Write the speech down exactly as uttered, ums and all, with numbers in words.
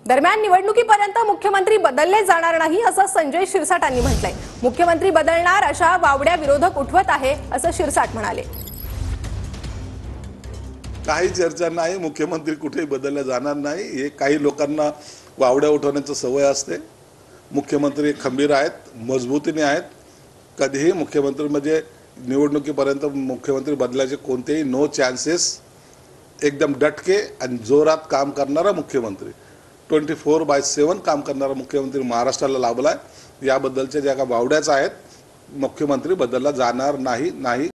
दरम्यान निवडणुकीपर्यंत मुख्यमंत्री बदलले जाणार नाही असं संजय शिरसाटांनी म्हटलंय। मुख्यमंत्री बदलणार अशा वावड्या विरोधक उठवत आहे असं शिरसाट म्हणाले। काही चर्चा नाही, मुख्यमंत्री कुठेही बदलले जाणार नाही। हे काही लोकांना वावड्या उठवण्याची सवय असते। मुख्यमंत्री खंबीर आहेत, मजबूतीने आहेत। कधीही मुख्यमंत्री म्हणजे निवडणुकीपर्यंत मुख्यमंत्री बदलायचे कोणतेही नो चान्सेस। एकदम डटके आणि जोरात काम करणारा मुख्यमंत्री, ट्वेंटी फोर बाय सेवन काम करणारा मुख्यमंत्री महाराष्ट्राला लाभलाय। याबद्दलच्या ज्या काही वावड्याच आहेत, मुख्यमंत्री बदलला जाणार नाही नाही